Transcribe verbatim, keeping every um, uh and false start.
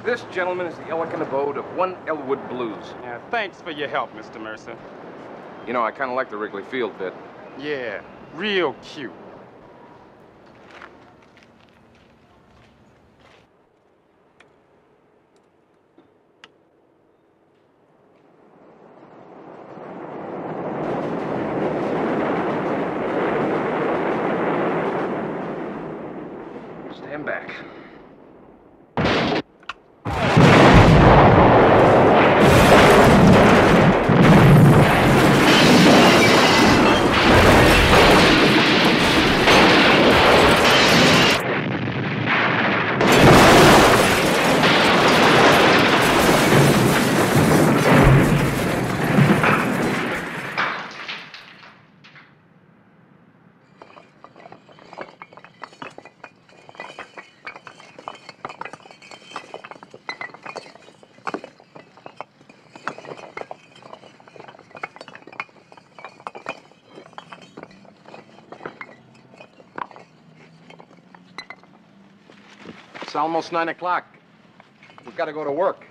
This, gentlemen, is the elegant abode of One Elwood Blues. Yeah, thanks for your help, Mister Mercer. You know, I kind of like the Wrigley Field bit. Yeah, real cute. Stand back. It's almost nine o'clock. We've got to go to work.